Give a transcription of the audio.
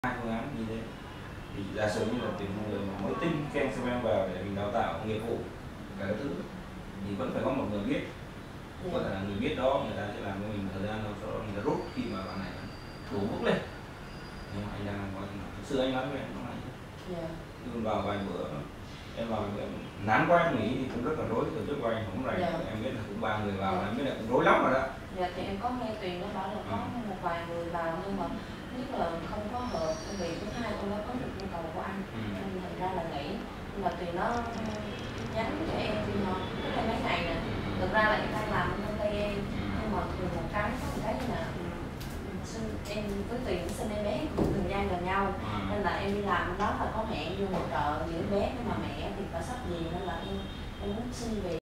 hai phương án như thế. Thì giả sử như là tuyển người mà mới tinh khen xem vào để mình đào tạo nghiệp vụ cả thứ thì vẫn phải có một người biết, có thể là người biết đó người ta sẽ làm cho mình thời gian sau đó người ta rút khi mà bạn này đủ bước lên. Nhưng mà anh đang nói thực sự anh nói với em nó này, nhưng vào vài bữa em vào em nán quá em nghĩ thì cũng rất là rối, từ trước qua anh không rành, em biết là cũng 3 người vào, em biết là cũng rối lắm rồi đó. Dạ thì em có nghe Tuyền nó bảo là có một vài người vào nhưng mà nhất là không có hợp công việc, thứ hai con nó có một nhu cầu của anh nên thành ra là nghỉ. Nhưng mà Tuyền nó nhắn cho em thì rất là mấy ngày nè, thực ra là em đang làm ở công ty em nhưng mà một cái có một cái là em với Tuyền sinh em bé thời gian gần nhau nên là em đi làm đó là có hẹn vô hỗ trợ giữa bé nhưng mà mẹ thì phải sắp gì nên là em muốn xin về.